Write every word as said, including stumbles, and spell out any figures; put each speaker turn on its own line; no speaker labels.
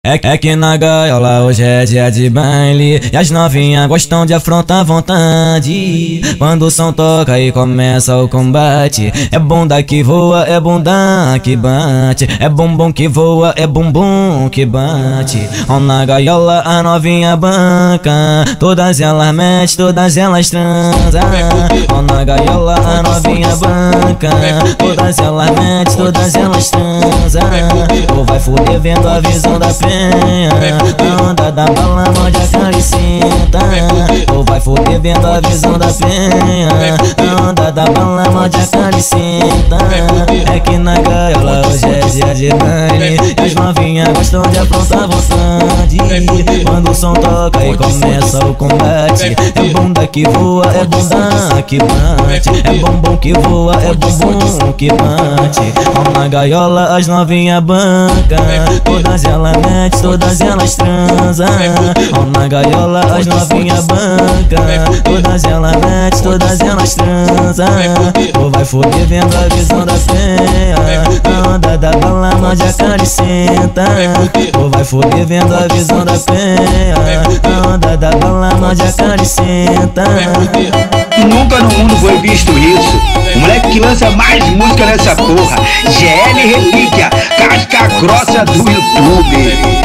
É, é que na gaiola hoje é dia de baile e as novinhas gostam de afrontar à vontade. Quando o som toca e começa o combate, é bunda que voa, é bunda que bate, é bumbum que voa, é bumbum que bate. Ó, na gaiola a novinha banca, todas elas metem, todas elas transam. Ó, na gaiola a novinha banca, todas elas metem, todas elas transam. Ou vai foder vendo a visão da pena, a onda da bala morde a cara e senta. Ou vai foder vendo a visão da penha, a onda da bala morde a cara e senta. É que na gaiola hoje é dia de baile e as novinhas gostam de afrontar à vontade. Quando o som toca e começa o combate, é bunda que voa, é bunda que bate, é bumbum que voa, é bumbum que bate. Ó, na gaiola as novinhas banca, todas elas metem, todas elas transam. Ó, na gaiola as novinhas banca, todas elas metem, todas elas transam. Ou vai foder vendo a visão da penha, a onda da bala morde a cara e senta. Ou vai foder vendo a visão da penha, a onda da bala morde a cara e senta.
Nunca no mundo foi visto isso. O moleque que lança mais música nessa porra, G L Relíquia, casca grossa do YouTube.